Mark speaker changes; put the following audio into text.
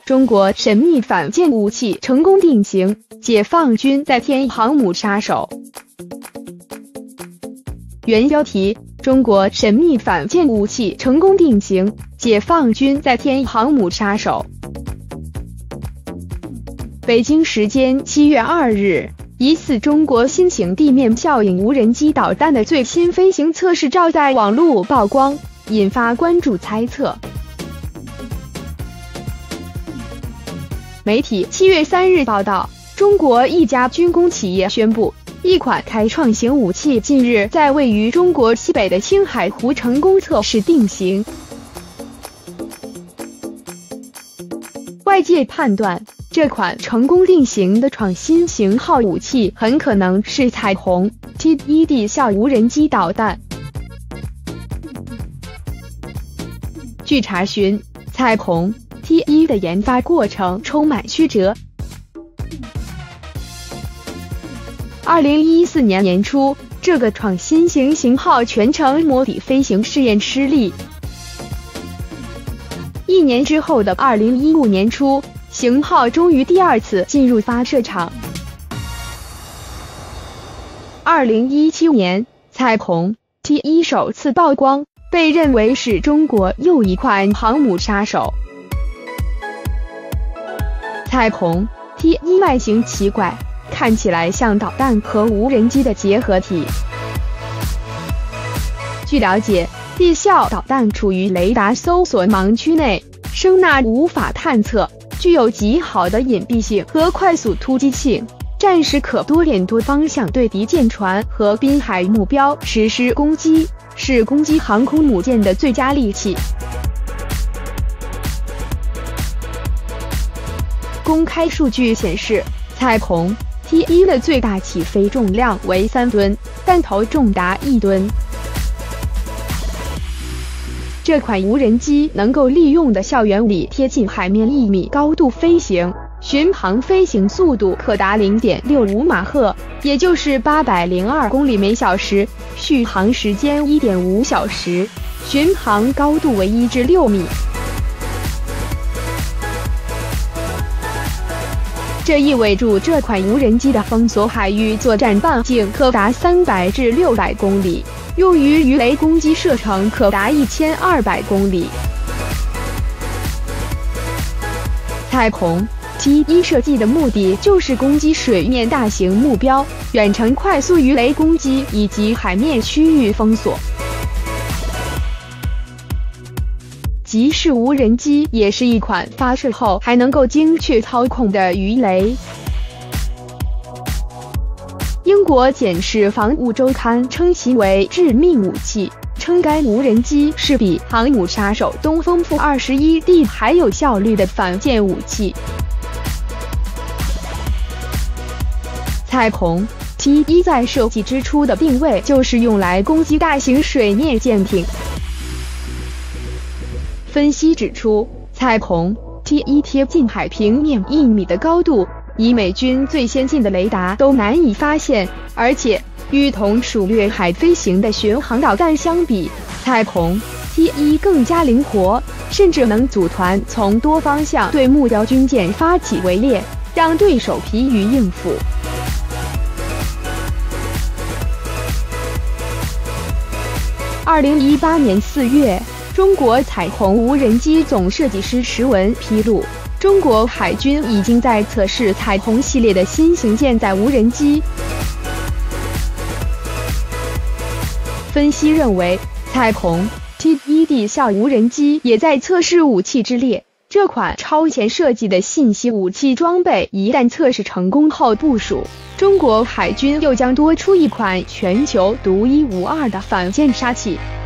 Speaker 1: 中国神秘反舰武器成功定型，解放军再添航母杀手。原标题：中国神秘反舰武器成功定型，解放军再添航母杀手。北京时间7月2日，疑似中国新型地面效应无人机导弹的最新飞行测试照在网络曝光，引发关注猜测。媒体7月3日报道，中国一家军工企业宣布，一款开创型武器近日在位于中国西北的青海湖成功测试定型。外界判断，这款成功定型的创新型号武器很可能是彩虹 T1D 效无人机导弹。据查询，彩虹 T1 的研发过程充满曲折。2014年年初，这个创新型号全程模拟飞行试验失利。1年之后的2015年初，型号终于第二次进入发射场。2017年，彩虹 T1 首次曝光，被认为是中国又一款航母杀手。彩虹 T1 外形奇怪，看起来像导弹和无人机的结合体。据了解，地效导弹处于雷达搜索盲区内，声呐无法探测，具有极好的隐蔽性和快速突击性，战时可多点多方向对敌舰船和滨海目标实施攻击，是攻击航空母舰的最佳利器。公开数据显示，彩虹 T1 的最大起飞重量为3吨，弹头重达1吨。这款无人机能够利用的效原理贴近海面1米高度飞行，巡航飞行速度可达 0.65 马赫，也就是802公里每小时，续航时间 1.5 小时，巡航高度为1至6米。这意味着这款无人机的封锁海域作战半径可达300至600公里，用于鱼雷攻击射程可达1200公里。彩虹 T1 设计的目的就是攻击水面大型目标、远程快速鱼雷攻击以及海面区域封锁。即使无人机也是一款发射后还能够精确操控的鱼雷。英国检视防务周刊称其为致命武器，称该无人机是比航母杀手东风负 21D 还有效率的反舰武器。彩虹 T1 在设计之初的定位就是用来攻击大型水面舰艇。分析指出，彩虹 T1 贴近海平面1米的高度，以美军最先进的雷达都难以发现，而且与同属掠海飞行的巡航导弹相比，彩虹 T1 更加灵活，甚至能组团从多方向对目标军舰发起围猎，让对手疲于应付。2018年4月，中国彩虹无人机总设计师石文披露，中国海军已经在测试彩虹系列的新型舰载无人机。分析认为，彩虹 T1D 效无人机也在测试武器之列。这款超前设计的信息武器装备一旦测试成功后部署，中国海军又将多出一款全球独一无二的反舰杀器。